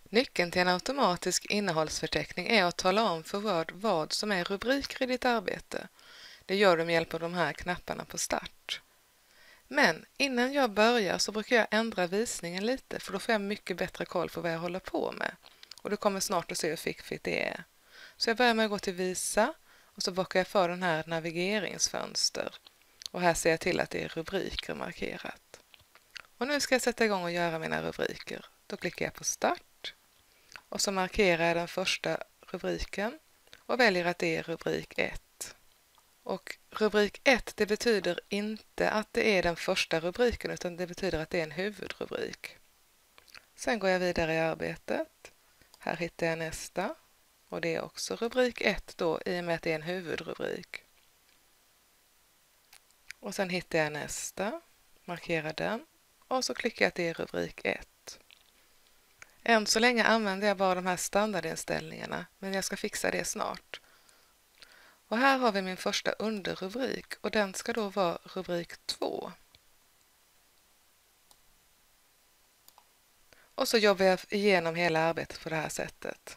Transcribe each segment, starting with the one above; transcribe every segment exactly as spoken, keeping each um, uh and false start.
Nyckeln till en automatisk innehållsförteckning är att tala om för Word vad som är rubriker i ditt arbete. Det gör du med hjälp av de här knapparna på start. Men innan jag börjar så brukar jag ändra visningen lite, för då får jag mycket bättre koll på vad jag håller på med. Och du kommer snart att se hur fiffigt det är. Så jag börjar med att gå till visa och så bockar jag för den här navigeringsfönster. Och här ser jag till att det är rubriker markerat. Och nu ska jag sätta igång och göra mina rubriker. Då klickar jag på start och så markerar jag den första rubriken och väljer att det är rubrik ett. Och rubrik ett, det betyder inte att det är den första rubriken, utan det betyder att det är en huvudrubrik. Sen går jag vidare i arbetet. Här hittar jag nästa och det är också rubrik ett då, i och med att det är en huvudrubrik. Och sen hittar jag nästa, markerar den och så klickar jag att det är rubrik ett. Än så länge använder jag bara de här standardinställningarna, men jag ska fixa det snart. Och här har vi min första underrubrik och den ska då vara rubrik två. Och så jobbar jag igenom hela arbetet på det här sättet.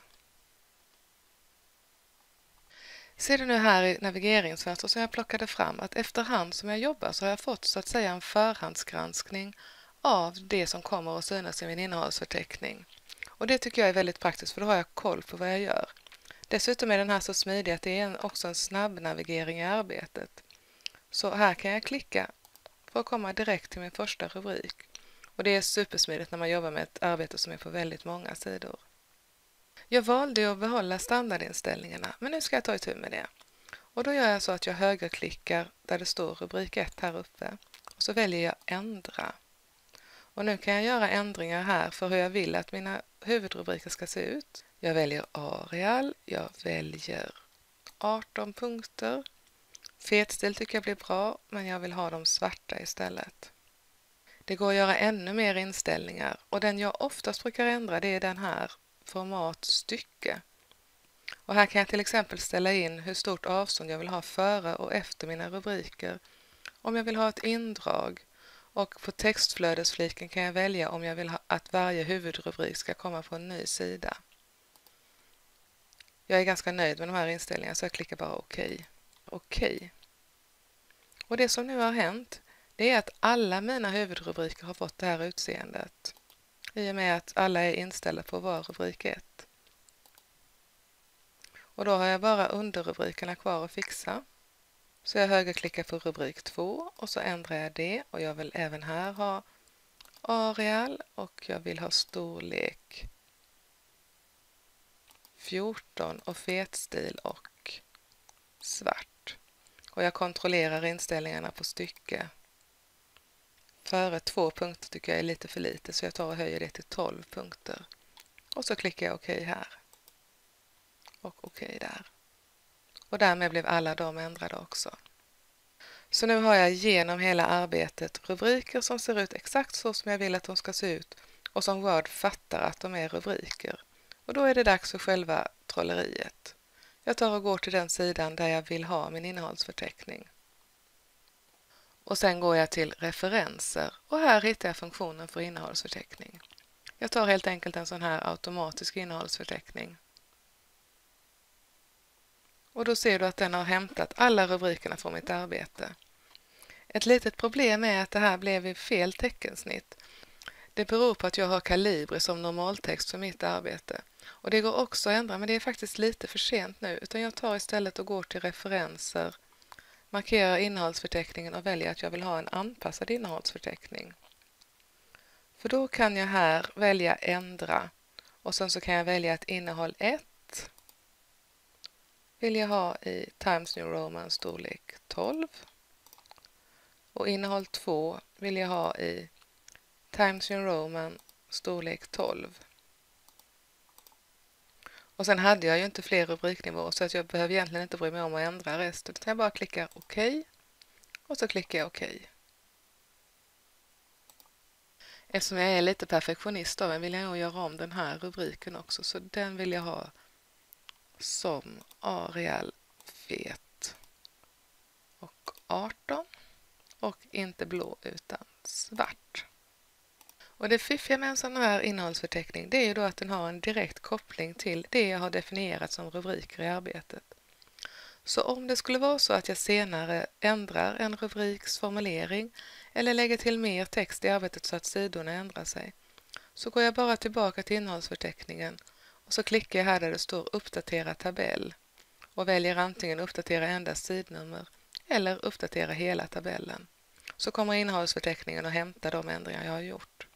Ser du nu här i navigeringsfönstret som jag plockade fram att efterhand som jag jobbar så har jag fått så att säga en förhandsgranskning av det som kommer att synas i min innehållsförteckning. Och det tycker jag är väldigt praktiskt, för då har jag koll på vad jag gör. Dessutom är den här så smidig att det är också en snabb navigering i arbetet. Så här kan jag klicka för att komma direkt till min första rubrik. Och det är supersmidigt när man jobbar med ett arbete som är på väldigt många sidor. Jag valde att behålla standardinställningarna, men nu ska jag ta itu med det. Och då gör jag så att jag högerklickar där det står rubrik ett här uppe. Och så väljer jag ändra. Och nu kan jag göra ändringar här för hur jag vill att mina huvudrubriker ska se ut. Jag väljer Arial, jag väljer arton punkter. Fetstil tycker jag blir bra, men jag vill ha dem svarta istället. Det går att göra ännu mer inställningar och den jag oftast brukar ändra det är den här format stycke. Och här kan jag till exempel ställa in hur stort avstånd jag vill ha före och efter mina rubriker. Om jag vill ha ett indrag, och på textflödesfliken kan jag välja om jag vill ha att varje huvudrubrik ska komma på en ny sida. Jag är ganska nöjd med de här inställningarna så jag klickar bara OK. OK. Och det som nu har hänt det är att alla mina huvudrubriker har fått det här utseendet. I och med att alla är inställda på var rubrik ett. Och då har jag bara underrubrikerna kvar att fixa. Så jag högerklickar på rubrik två och så ändrar jag det. Och jag vill även här ha Arial och jag vill ha storlek fjorton och fetstil och svart. Och jag kontrollerar inställningarna på stycke. Före två punkter tycker jag är lite för lite så jag tar och höjer det till tolv punkter. Och så klickar jag OK här. Och OK där. Och därmed blev alla de ändrade också. Så nu har jag genom hela arbetet rubriker som ser ut exakt så som jag vill att de ska se ut och som Word fattar att de är rubriker. Och då är det dags för själva trolleriet. Jag tar och går till den sidan där jag vill ha min innehållsförteckning. Och sen går jag till referenser och här hittar jag funktionen för innehållsförteckning. Jag tar helt enkelt en sån här automatisk innehållsförteckning. Och då ser du att den har hämtat alla rubrikerna från mitt arbete. Ett litet problem är att det här blev i fel teckensnitt. Det beror på att jag har Calibri som normaltext för mitt arbete. Och det går också att ändra, men det är faktiskt lite för sent nu. Utan jag tar istället och går till referenser, markerar innehållsförteckningen och väljer att jag vill ha en anpassad innehållsförteckning. För då kan jag här välja ändra och sen så kan jag välja att innehåll ett vill jag ha i Times New Roman storlek tolv. Och innehåll två vill jag ha i Times New Roman storlek tolv. Och sen hade jag ju inte fler rubriknivåer så att jag behöver egentligen inte bry mig om att ändra resten. Utan jag bara klickar OK och så klickar jag OK. Eftersom jag är lite perfektionist av en vill jag nog göra om den här rubriken också. Så den vill jag ha som Arial fet och arton och inte blå utan svart. Och det fiffiga med en sån här innehållsförteckning, det är ju då att den har en direkt koppling till det jag har definierat som rubriker i arbetet. Så om det skulle vara så att jag senare ändrar en rubriks formulering eller lägger till mer text i arbetet så att sidorna ändrar sig, så går jag bara tillbaka till innehållsförteckningen och så klickar jag här där det står uppdatera tabell och väljer antingen uppdatera endast sidnummer eller uppdatera hela tabellen. Så kommer innehållsförteckningen att hämta de ändringar jag har gjort.